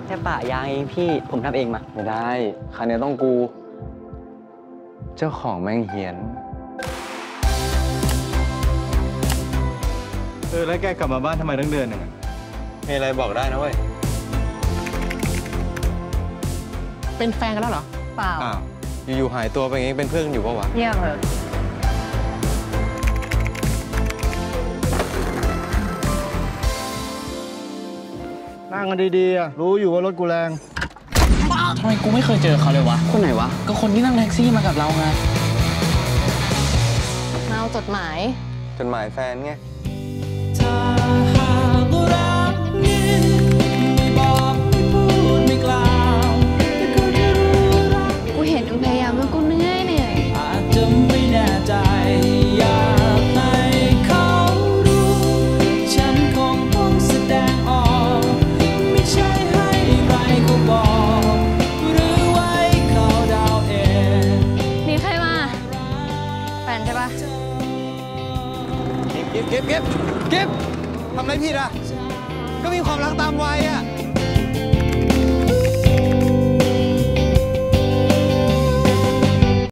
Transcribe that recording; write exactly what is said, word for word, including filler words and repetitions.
ค่ปะยางเองพี่ผมทำเองมาไม่ได้คันนี้ต้องกู เจ้าของแม่งเฮียนเออแล้วแกกลับมาบ้านทำไมตั้งเดือนหนึ่งมีอะไรบอกได้นะเว้ยเป็นแฟนกันแล้วเหรอเปล่าอ้าวอยู่ๆหายตัวไปงี้เป็นเพื่อนกันอยู่ปะวะเงียบเลยนั่งกันดีๆอ่ะรู้อยู่ว่ารถกูแรงทำไมกูไม่เคยเจอเขาเลยวะคนไหนวะก็คนที่นั่งแท็กซี่มากับเราไงมาเอาจดหมายจดหมายแฟนไงกูเห็นมึงพยายามแล้วกูเหนื่อยเหนื่อยอาจจะไม่แน่ใจอยากให้เขารู้ฉันคงต้องแสดงออกไม่ใช่ให้ใครเขาบอกหรือไว้เขาเดาเองมีใครมาแฟนใช่ปะเก็บเก็บเก็บเก็บทำอะไรผิดอ่ะก็มีความรักตามวัยอ่ะ